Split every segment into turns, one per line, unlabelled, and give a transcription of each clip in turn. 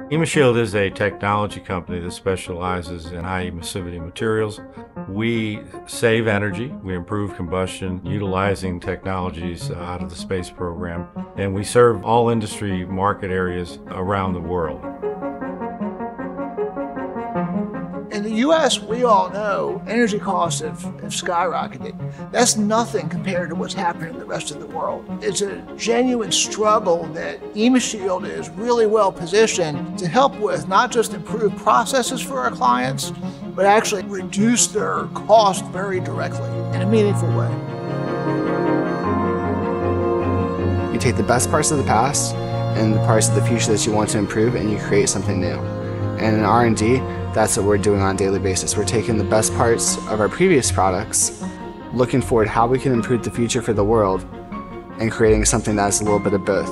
Emisshield is a technology company that specializes in high emissivity materials. We save energy, we improve combustion utilizing technologies out of the space program, and we serve all industry market areas around the world.
In the U.S., we all know energy costs have skyrocketed. That's nothing compared to what's happening in the rest of the world. It's a genuine struggle that Emisshield is really well positioned to help with, not just improve processes for our clients, but actually reduce their cost very directly in a meaningful way.
You take the best parts of the past and the parts of the future that you want to improve, and you create something new. And in R&D, that's what we're doing on a daily basis. We're taking the best parts of our previous products, looking forward how we can improve the future for the world, and creating something that's a little bit of both.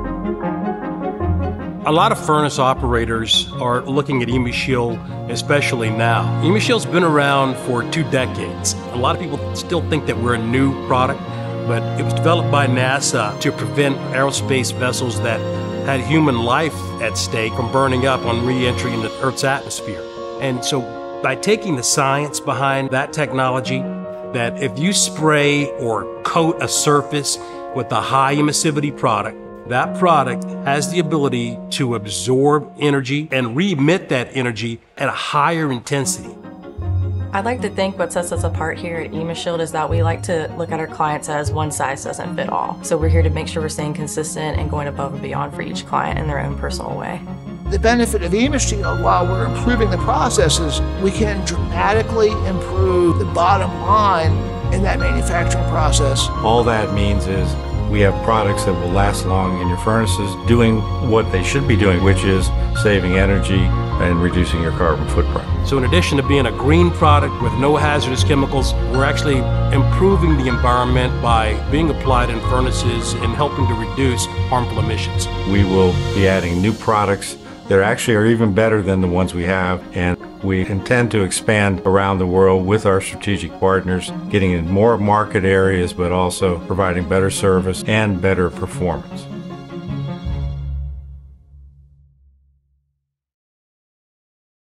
A lot of furnace operators are looking at Emisshield, especially now. Emishield's been around for 2 decades. A lot of people still think that we're a new product, but it was developed by NASA to prevent aerospace vessels that had human life at stake from burning up on re-entry into Earth's atmosphere. And so by taking the science behind that technology, that if you spray or coat a surface with a high emissivity product, that product has the ability to absorb energy and re-emit that energy at a higher intensity.
I'd like to think what sets us apart here at Emisshield is that we like to look at our clients as one size doesn't fit all. So we're here to make sure we're staying consistent and going above and beyond for each client in their own personal way.
The benefit of Emisshield, while we're improving the processes, we can dramatically improve the bottom line in that manufacturing process.
All that means is we have products that will last long in your furnaces, doing what they should be doing, which is saving energy and reducing your carbon footprint.
So in addition to being a green product with no hazardous chemicals, we're actually improving the environment by being applied in furnaces and helping to reduce harmful emissions.
We will be adding new products that actually are even better than the ones we have, and we intend to expand around the world with our strategic partners, getting in more market areas, but also providing better service and better performance.